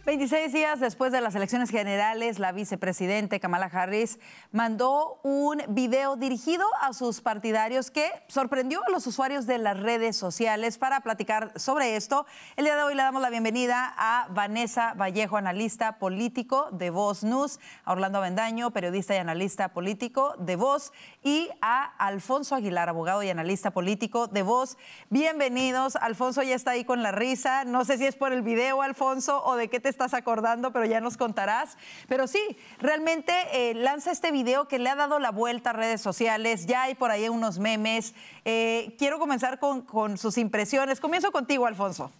26 días después de las elecciones generales, la vicepresidente Kamala Harris mandó un video dirigido a sus partidarios que sorprendió a los usuarios de las redes sociales. Para platicar sobre esto, el día de hoy le damos la bienvenida a Vanessa Vallejo, analista político de Voz News, a Orlando Avendaño, periodista y analista político de Voz, y a Alfonso Aguilar, abogado y analista político de Voz. Bienvenidos. Alfonso ya está ahí con la risa. No sé si es por el video, Alfonso, o de qué te estás acordando, pero ya nos contarás. Pero sí, realmente lanza este video que le ha dado la vuelta a redes sociales. Ya hay por ahí unos memes. Quiero comenzar con sus impresiones. Comienzo contigo, Alfonso.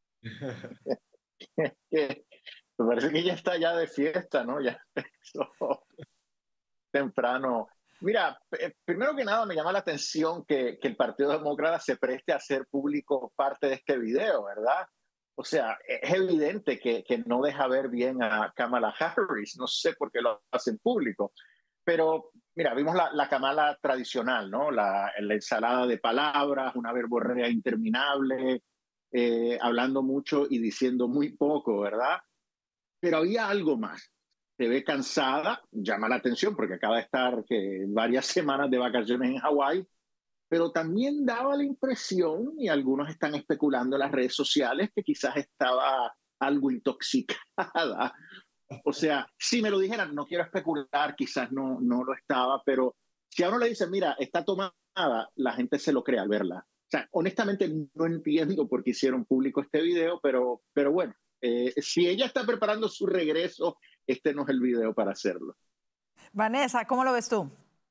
Me parece que ya está ya de fiesta, ¿no? Ya empezó temprano. Mira, primero que nada me llama la atención que el Partido Demócrata se preste a hacer público parte de este video, ¿verdad? O sea, es evidente que no deja ver bien a Kamala Harris. No sé por qué lo hacen público. Pero, mira, vimos la Kamala tradicional, ¿no? La ensalada de palabras, una verborrea interminable, hablando mucho y diciendo muy poco, ¿verdad? Pero había algo más. Se ve cansada, llama la atención porque acaba de estar varias semanas de vacaciones en Hawái, pero también daba la impresión, y algunos están especulando en las redes sociales, que quizás estaba algo intoxicada. O sea, si me lo dijeran, no quiero especular, quizás no lo estaba, pero si a uno le dicen, mira, está tomada, la gente se lo cree al verla. O sea, honestamente no entiendo por qué hicieron público este video, pero bueno, si ella está preparando su regreso, este no es el video para hacerlo. Vanessa, ¿cómo lo ves tú?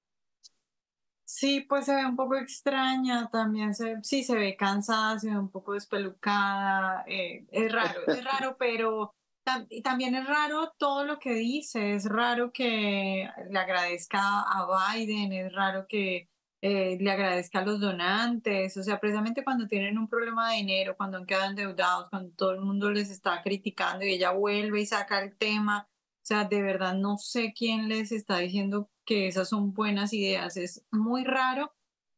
Sí, pues se ve un poco extraña, también sí se ve cansada, se ve un poco despelucada, es raro, pero también es raro todo lo que dice, es raro que le agradezca a Biden, es raro que le agradezca a los donantes, o sea, precisamente cuando tienen un problema de dinero, cuando han quedado endeudados, cuando todo el mundo les está criticando y ella vuelve y saca el tema. O sea, de verdad no sé quién les está diciendo que esas son buenas ideas. Es muy raro.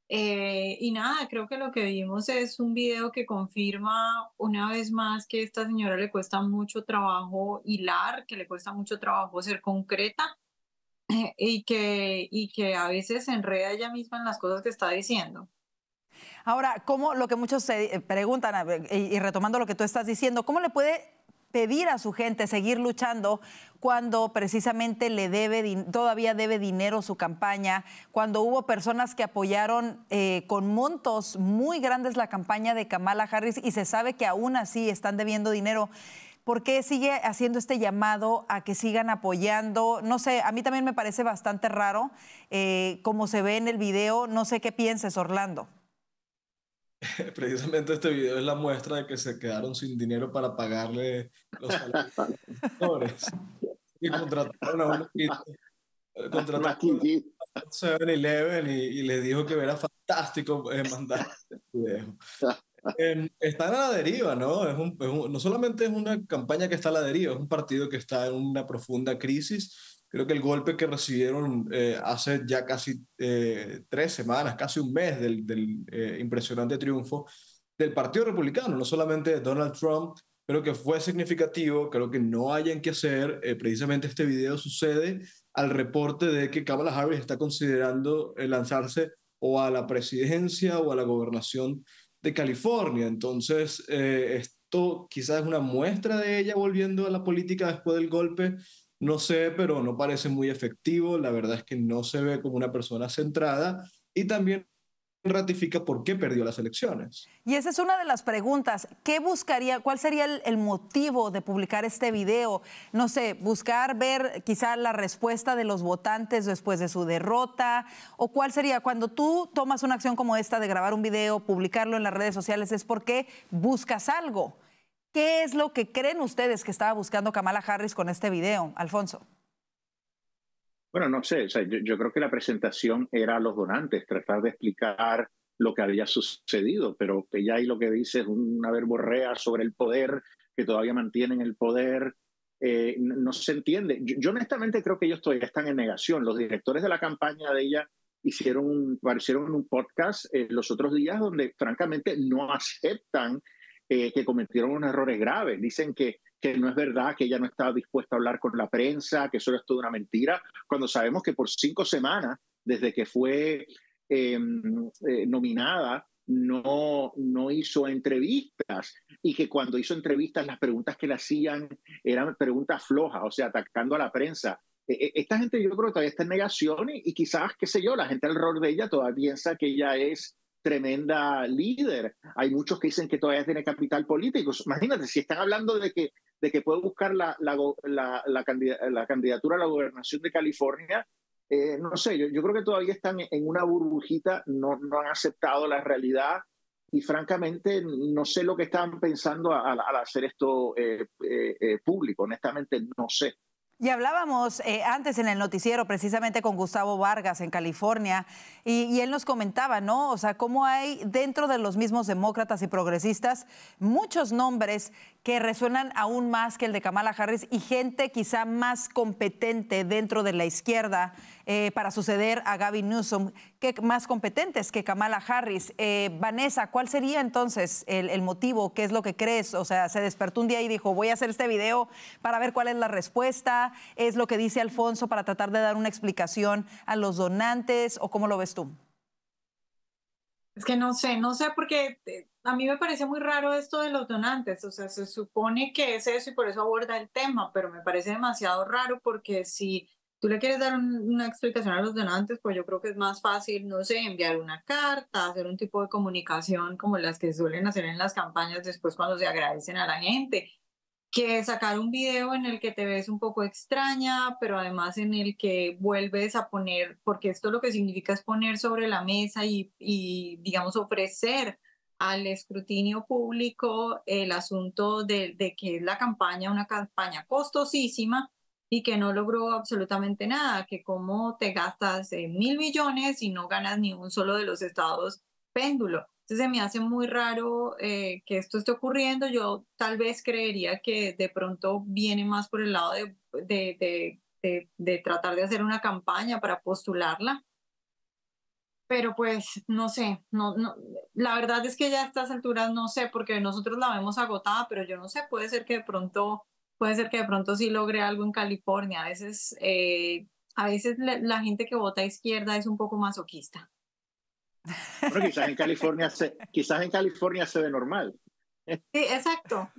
Y nada, creo que lo que vimos es un video que confirma una vez más que a esta señora le cuesta mucho trabajo hilar, que le cuesta mucho trabajo ser concreta y que a veces se enreda ella misma en las cosas que está diciendo. Ahora, ¿cómo lo que muchos se preguntan, y retomando lo que tú estás diciendo, cómo le puede pedir a su gente seguir luchando cuando precisamente todavía debe dinero su campaña, cuando hubo personas que apoyaron con montos muy grandes la campaña de Kamala Harris y se sabe que aún así están debiendo dinero? ¿Por qué sigue haciendo este llamado a que sigan apoyando? No sé, a mí también me parece bastante raro como se ve en el video. No sé qué pienses, Orlando. Precisamente este video es la muestra de que se quedaron sin dinero para pagarle los salarios y contrataron a un Maquillito. 7-Eleven y le dijo que era fantástico mandar este video. Están a la deriva, ¿no? No solamente es una campaña que está a la deriva, es un partido que está en una profunda crisis. Creo que el golpe que recibieron hace ya casi 3 semanas, casi un mes del impresionante triunfo del Partido Republicano, no solamente de Donald Trump, creo que fue significativo, creo que no hayan que hacer. Precisamente este video sucede al reporte de que Kamala Harris está considerando lanzarse o a la presidencia o a la gobernación de California. Entonces, esto quizás es una muestra de ella volviendo a la política después del golpe. No sé, pero no parece muy efectivo. La verdad es que no se ve como una persona centrada y también ratifica por qué perdió las elecciones. Y esa es una de las preguntas. ¿Qué buscaría? ¿Cuál sería el motivo de publicar este video? No sé, buscar ver quizá la respuesta de los votantes después de su derrota. ¿O cuál sería? Cuando tú tomas una acción como esta de grabar un video, publicarlo en las redes sociales, es porque buscas algo. ¿Qué es lo que creen ustedes que estaba buscando Kamala Harris con este video, Alfonso? Bueno, no sé, o sea, yo creo que la presentación era a los donantes, tratar de explicar lo que había sucedido, pero ella ahí lo que dice es una verborrea sobre el poder, que todavía mantienen el poder. No se entiende. Yo honestamente creo que ellos todavía están en negación. Los directores de la campaña de ella aparecieron en un podcast los otros días donde francamente no aceptan que cometieron unos errores graves. Dicen que no es verdad, que ella no estaba dispuesta a hablar con la prensa, que eso es toda una mentira, cuando sabemos que por 5 semanas, desde que fue nominada, no hizo entrevistas, y que cuando hizo entrevistas las preguntas que le hacían eran preguntas flojas, o sea, atacando a la prensa. Esta gente yo creo que todavía está en negación y quizás, qué sé yo, la gente alrededor de ella todavía piensa que ella es tremenda líder. Hay muchos que dicen que todavía tiene capital político. Imagínate, si están hablando de que puede buscar la candidatura a la gobernación de California, no sé, yo creo que todavía están en una burbujita, no han aceptado la realidad y francamente no sé lo que estaban pensando al hacer esto público, honestamente no sé. Y hablábamos antes en el noticiero precisamente con Gustavo Vargas en California y él nos comentaba, ¿no? O sea, cómo hay dentro de los mismos demócratas y progresistas muchos nombres que resuenan aún más que el de Kamala Harris y gente quizá más competente dentro de la izquierda para suceder a Gavin Newsom, que más competentes que Kamala Harris. Vanessa, ¿cuál sería entonces el motivo? ¿Qué es lo que crees? O sea, se despertó un día y dijo, voy a hacer este video para ver cuál es la respuesta. ¿Es lo que dice Alfonso para tratar de dar una explicación a los donantes o cómo lo ves tú? Es que no sé porque a mí me parece muy raro esto de los donantes, o sea, se supone que es eso y por eso aborda el tema, pero me parece demasiado raro porque si tú le quieres dar una explicación a los donantes, pues yo creo que es más fácil, no sé, enviar una carta, hacer un tipo de comunicación como las que suelen hacer en las campañas después cuando se agradecen a la gente, que sacar un video en el que te ves un poco extraña, pero además en el que vuelves a poner, porque esto lo que significa es poner sobre la mesa y digamos, ofrecer al escrutinio público el asunto de que es la campaña, una campaña costosísima y que no logró absolutamente nada, que cómo te gastas 1.000 millones y no ganas ni un solo de los estados péndulo. Entonces se me hace muy raro que esto esté ocurriendo. Yo tal vez creería que de pronto viene más por el lado de tratar de hacer una campaña para postularla. Pero pues no sé, la verdad es que ya a estas alturas no sé, porque nosotros la vemos agotada, pero yo no sé, puede ser que de pronto sí logre algo en California. A veces la gente que vota a izquierda es un poco masoquista. Bueno, quizás en California se ve normal. Sí, exacto.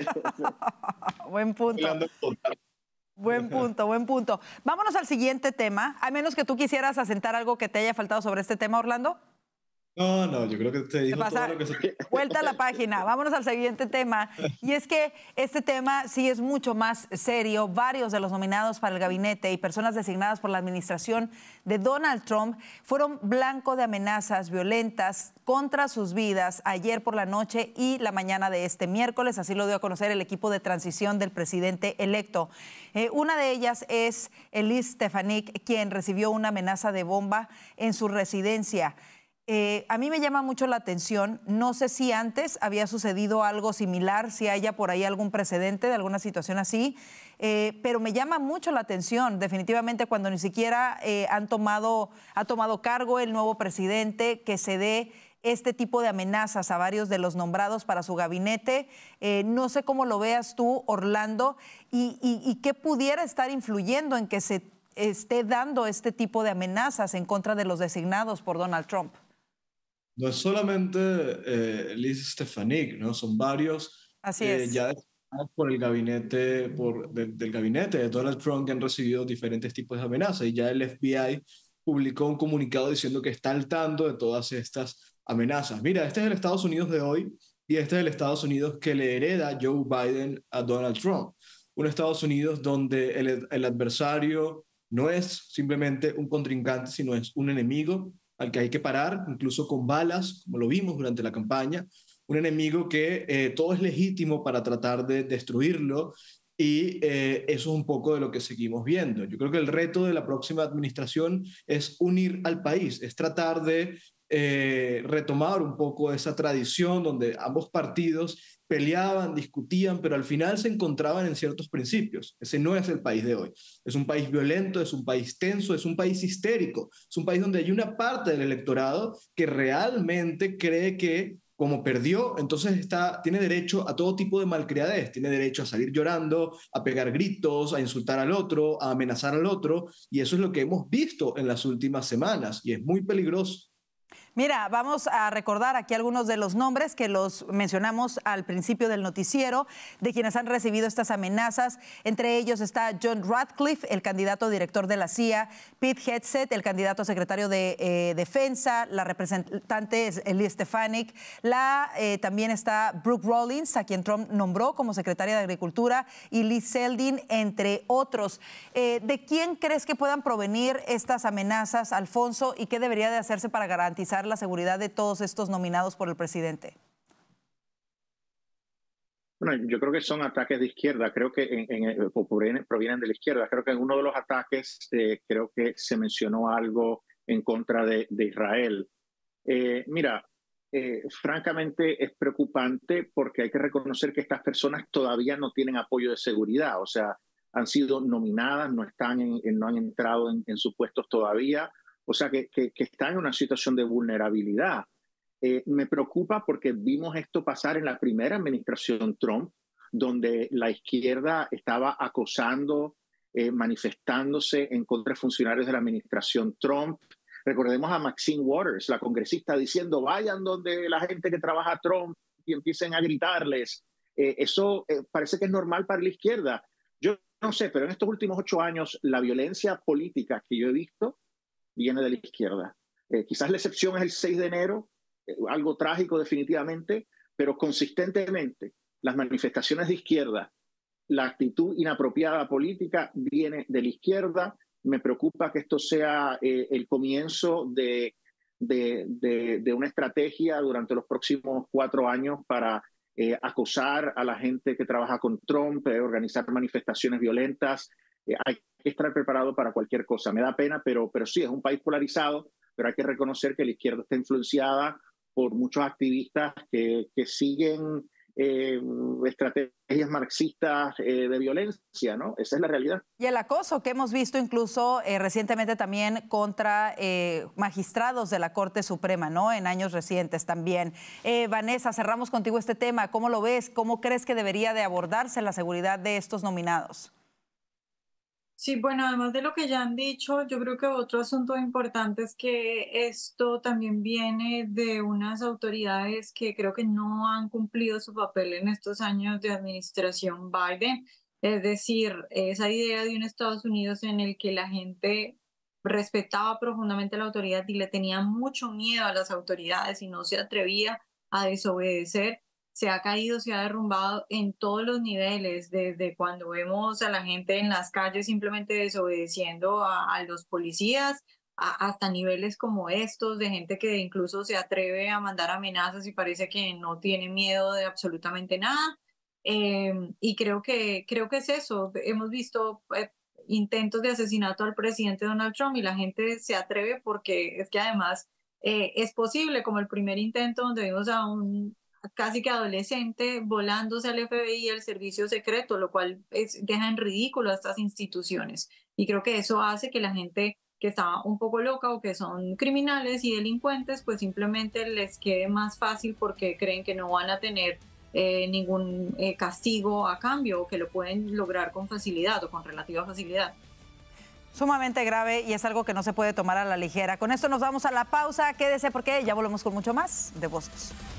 Buen punto. Buen punto. Vámonos al siguiente tema, a menos que tú quisieras asentar algo que te haya faltado sobre este tema, Orlando. No, yo creo que te dijo todo lo que se... Vuelta a la página, vámonos al siguiente tema. Y es que este tema sí es mucho más serio. Varios de los nominados para el gabinete y personas designadas por la administración de Donald Trump fueron blanco de amenazas violentas contra sus vidas ayer por la noche y la mañana de este miércoles. Así lo dio a conocer el equipo de transición del presidente electo. Una de ellas es Elise Stefanik, quien recibió una amenaza de bomba en su residencia. A mí me llama mucho la atención, no sé si antes había sucedido algo similar, si haya por ahí algún precedente de alguna situación así, pero me llama mucho la atención definitivamente cuando ni siquiera ha tomado cargo el nuevo presidente, que se dé este tipo de amenazas a varios de los nombrados para su gabinete. No sé cómo lo veas tú, Orlando, y qué pudiera estar influyendo en que se esté dando este tipo de amenazas en contra de los designados por Donald Trump. No es solamente Elise Stefanik, ¿no? Son varios. Así es. Ya por el gabinete, del gabinete de Donald Trump, que han recibido diferentes tipos de amenazas. Y ya el FBI publicó un comunicado diciendo que está al tanto de todas estas amenazas. Mira, este es el Estados Unidos de hoy y este es el Estados Unidos que le hereda Joe Biden a Donald Trump. Un Estados Unidos donde el adversario no es simplemente un contrincante, sino es un enemigo al que hay que parar, incluso con balas, como lo vimos durante la campaña, un enemigo que todo es legítimo para tratar de destruirlo, y eso es un poco de lo que seguimos viendo. Yo creo que el reto de la próxima administración es unir al país, es tratar de retomar un poco esa tradición donde ambos partidos peleaban, discutían, pero al final se encontraban en ciertos principios. Ese no es el país de hoy. Es un país violento, es un país tenso, es un país histérico, es un país donde hay una parte del electorado que realmente cree que como perdió, entonces tiene derecho a todo tipo de malcriadez, tiene derecho a salir llorando, a pegar gritos, a insultar al otro, a amenazar al otro, y eso es lo que hemos visto en las últimas semanas, y es muy peligroso. Mira, vamos a recordar aquí algunos de los nombres que los mencionamos al principio del noticiero, de quienes han recibido estas amenazas. Entre ellos está John Ratcliffe, el candidato director de la CIA, Pete Hegseth, el candidato secretario de Defensa, la representante Elise Stefanik, también está Brooke Rollins, a quien Trump nombró como secretaria de Agricultura, y Liz Zeldin, entre otros. ¿De quién crees que puedan provenir estas amenazas, Alfonso, y qué debería de hacerse para garantizar la seguridad de todos estos nominados por el presidente? Bueno, yo creo que son ataques de izquierda, creo que provienen de la izquierda. Creo que en uno de los ataques creo que se mencionó algo en contra de Israel. Francamente es preocupante porque hay que reconocer que estas personas todavía no tienen apoyo de seguridad, o sea, han sido nominadas, no han entrado en sus puestos todavía. O sea, que está en una situación de vulnerabilidad. Me preocupa porque vimos esto pasar en la primera administración Trump, donde la izquierda estaba acosando, manifestándose en contra de funcionarios de la administración Trump. Recordemos a Maxine Waters, la congresista, diciendo, vayan donde la gente que trabaja Trump y empiecen a gritarles. Eso parece que es normal para la izquierda. Yo no sé, pero en estos últimos 8 años, la violencia política que yo he visto viene de la izquierda. Quizás la excepción es el 6 de enero, algo trágico definitivamente, pero consistentemente las manifestaciones de izquierda, la actitud inapropiada política viene de la izquierda. Me preocupa que esto sea el comienzo de una estrategia durante los próximos 4 años para acosar a la gente que trabaja con Trump, organizar manifestaciones violentas. Hay que estar preparado para cualquier cosa. Me da pena, pero sí, es un país polarizado, pero hay que reconocer que la izquierda está influenciada por muchos activistas que siguen estrategias marxistas de violencia, ¿no? Esa es la realidad. Y el acoso que hemos visto incluso recientemente también contra magistrados de la Corte Suprema, ¿no? En años recientes también. Vanessa, cerramos contigo este tema. ¿Cómo lo ves? ¿Cómo crees que debería de abordarse la seguridad de estos nominados? Sí, bueno, además de lo que ya han dicho, yo creo que otro asunto importante es que esto también viene de unas autoridades que creo que no han cumplido su papel en estos años de administración Biden. Es decir, esa idea de un Estados Unidos en el que la gente respetaba profundamente la autoridad y le tenía mucho miedo a las autoridades y no se atrevía a desobedecer, se ha caído, se ha derrumbado en todos los niveles, desde cuando vemos a la gente en las calles simplemente desobedeciendo a los policías, hasta niveles como estos, de gente que incluso se atreve a mandar amenazas y parece que no tiene miedo de absolutamente nada. Y creo que es eso. Hemos visto intentos de asesinato al presidente Donald Trump y la gente se atreve porque es que además es posible, como el primer intento donde vimos a un casi que adolescente volándose al FBI y al servicio secreto, lo cual deja en ridículo a estas instituciones. Y creo que eso hace que la gente que está un poco loca o que son criminales y delincuentes, pues simplemente les quede más fácil porque creen que no van a tener ningún castigo a cambio, o que lo pueden lograr con facilidad o con relativa facilidad. Sumamente grave y es algo que no se puede tomar a la ligera. Con esto nos vamos a la pausa. Quédese porque ya volvemos con mucho más de Voz.